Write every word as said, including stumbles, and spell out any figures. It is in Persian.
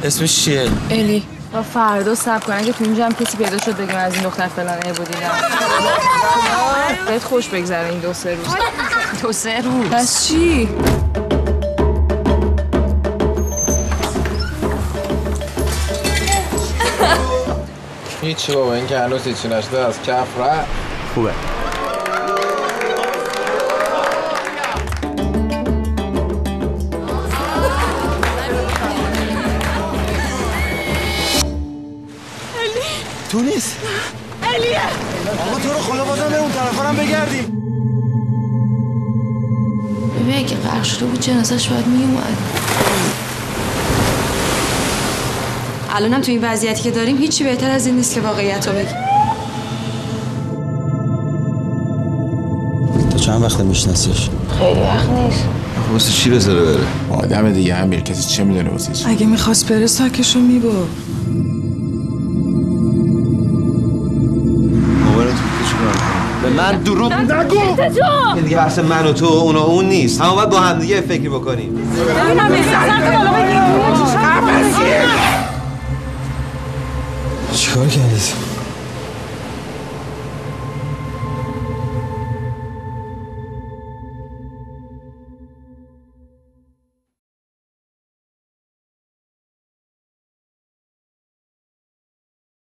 اسمش چیه؟ الی. با فردا صبر کن اگه تو این جمع کسی پیدا شد بگم از این دختر فلانه بودیدم. بهت خوش بگذره این دو سه روز. دو سه روز؟ پس چی؟ هیچی بابا، این که هنوز هیچی نشده از کف رفت. خوبه. تو نیست؟ الیه! آقا تو رو خدا بازم به اون طرفا هم بگردیم. ببین اگه غرق شده بود جنازه‌اش باید میومد. الانم تو این وضعیتی که داریم هیچی بهتر از این نیست که واقعیت رو بگیم. تو چند وقت میشناسیش؟ خیلی وقت نیست. واسه چی بذاره بره؟ آدم دیگه امیر، کسی چه میدونه واسه چی؟ اگه میخواست بره ساکشو میبرد. به من دروغ نگو. این دیگه بحث من و تو و اون و اون نیست. هم باید با هم دیگه فکر بکنیم. ببینم چیکار کردید؟